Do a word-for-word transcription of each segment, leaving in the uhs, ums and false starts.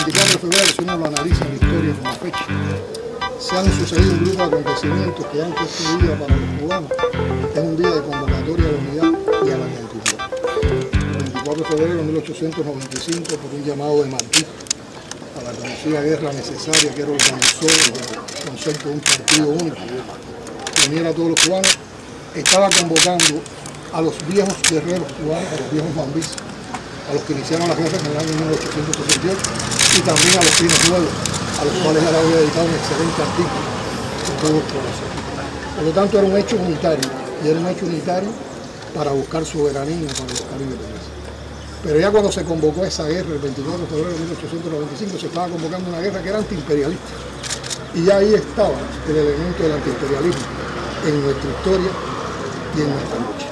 veinticuatro de febrero, si uno lo analiza en la historia como fecha, se han sucedido un grupo de acontecimientos que han puesto vida para los cubanos. Es un día de convocatoria a la unidad y a la identidad. El veinticuatro de febrero de mil ochocientos noventa y cinco, por un llamado de Martí a la conocida guerra necesaria que era organizó el concepto de un partido único que uniera a todos los cubanos, estaba convocando a los viejos guerreros cubanos, a los viejos mambis, a los que iniciaron la guerra en el año mil ochocientos sesenta y ocho, y también a los finos nuevos, a los cuales le había dedicado un excelente artículo en todos los procesos. Por lo tanto, era un hecho unitario, y era un hecho unitario para buscar soberanía, para buscar independencia. Pero ya cuando se convocó esa guerra, el veinticuatro de febrero de mil ochocientos noventa y cinco, se estaba convocando una guerra que era antiimperialista. Y ya ahí estaba el elemento del antiimperialismo en nuestra historia y en nuestra lucha.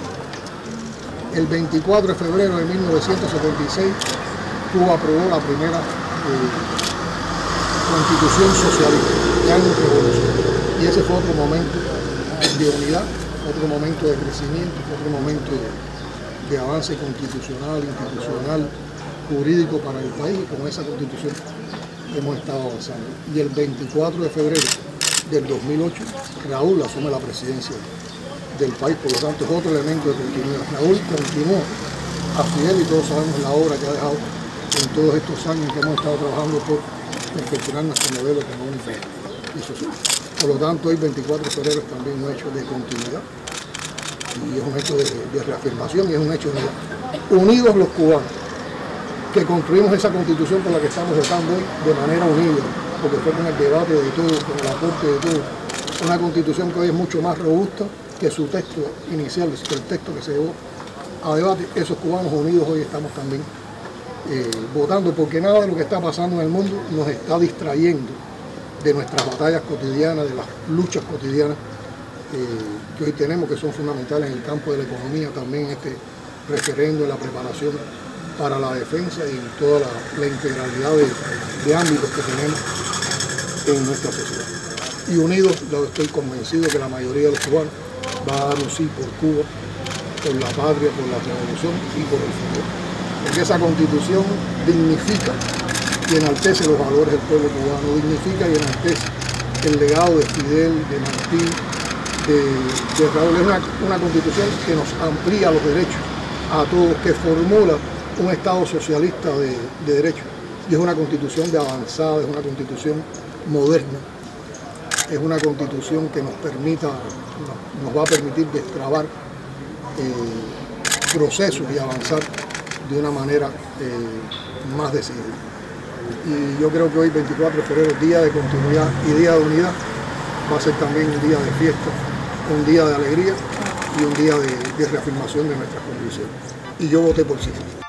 El veinticuatro de febrero de mil novecientos setenta y seis, Cuba aprobó la primera eh, constitución socialista, ya en revolución. Y ese fue otro momento de unidad, otro momento de crecimiento, otro momento de, de avance constitucional, institucional, jurídico para el país, y con esa constitución hemos estado avanzando. Y el veinticuatro de febrero del dos mil ocho, Raúl asume la presidencia del país, por lo tanto es otro elemento de continuidad. Raúl continuó a Fidel y todos sabemos la obra que ha dejado en todos estos años que hemos estado trabajando por perfeccionar nuestro modelo económico y social. Por lo tanto, hoy veinticuatro de febrero es también un hecho de continuidad y es un hecho de, de reafirmación y es un hecho de unidad. Unidos los cubanos, que construimos esa constitución por la que estamos votando hoy de manera unida, porque fue con el debate de todos, con el aporte de todos, una constitución que hoy es mucho más robusta que su texto inicial, que el texto que se llevó a debate. Esos cubanos unidos hoy estamos también eh, votando, porque nada de lo que está pasando en el mundo nos está distrayendo de nuestras batallas cotidianas, de las luchas cotidianas eh, que hoy tenemos, que son fundamentales en el campo de la economía, también este referendo, en la preparación para la defensa y en toda la, la integralidad de, de ámbitos que tenemos en nuestra sociedad. Y unidos, yo estoy convencido que la mayoría de los cubanos va a dar un sí por Cuba, por la patria, por la revolución y por el futuro. Porque esa constitución dignifica y enaltece los valores del pueblo cubano, dignifica y enaltece el legado de Fidel, de Martí, de, de Raúl. Es una, una constitución que nos amplía los derechos a todos, que formula un Estado socialista de, de derechos. Y es una constitución de avanzada, es una constitución moderna, es una constitución que nos permita, nos va a permitir destrabar eh, procesos y avanzar de una manera eh, más decidida. Y yo creo que hoy, veinticuatro de febrero, día de continuidad y día de unidad, va a ser también un día de fiesta, un día de alegría y un día de, de reafirmación de nuestras convicciones. Y yo voté por sí.